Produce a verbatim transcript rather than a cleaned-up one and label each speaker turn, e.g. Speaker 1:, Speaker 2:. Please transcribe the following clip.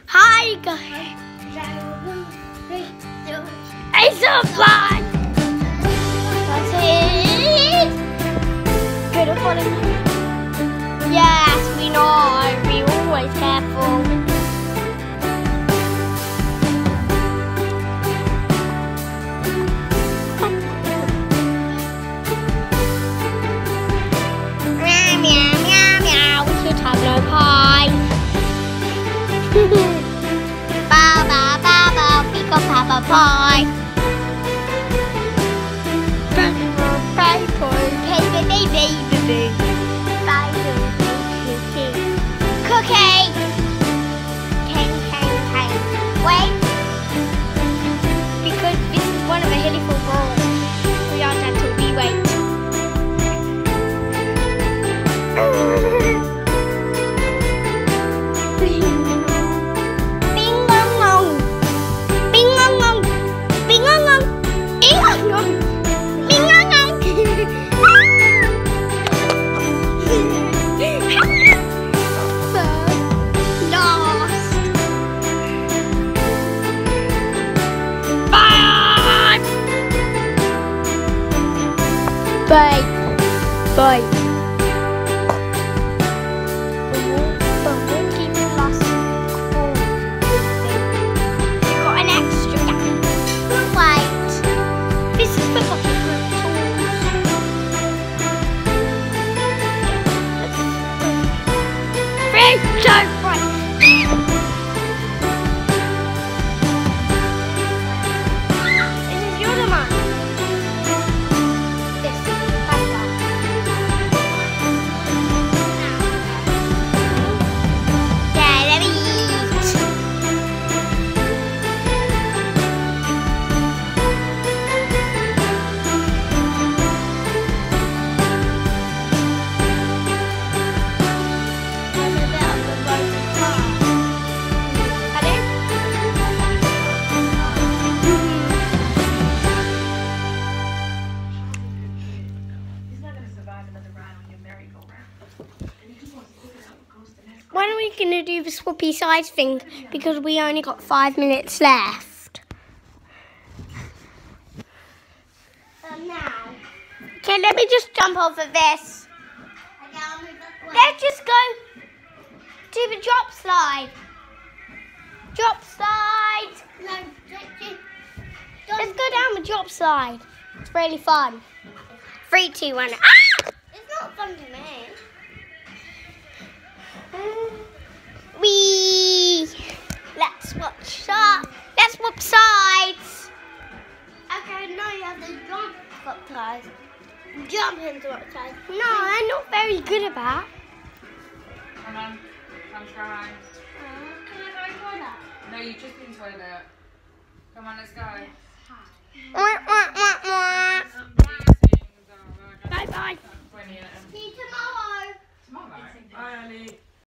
Speaker 1: Hi guys. It's so fun. That's it. Good at falling. Yes, we know. Be always careful. Meow meow meow meow. We should have no pie. Bow bow bow bow. Pick up have a pie. Paper paper paper baby baby. Cookie. King king king. Wait. Because this is one of the helpful rules. We are done till we wait. Bye. Bye. But we'll keep it last. Oh, got an extra gap. Right. This is for fucking tools. Three, two, one. This is your demand. When are we going to do the swappy sides thing? Because we only got five minutes left. Um, now. Okay, let me just jump off of this. Let's just go to the drop slide. Drop slide. No, let's go down the drop slide. It's really fun. Three, two, one. Ah! It's not fun to me. We let's swap sides. Let's swap sides. Okay, no, you have to jump swap sides. Jump into swap sides. No, I'm not very good at that.
Speaker 2: Come on, I'm trying.
Speaker 1: Uh, can I go in toilet?
Speaker 2: No, you just been toilet. Come on, let's go.
Speaker 1: Wah, wah, wah.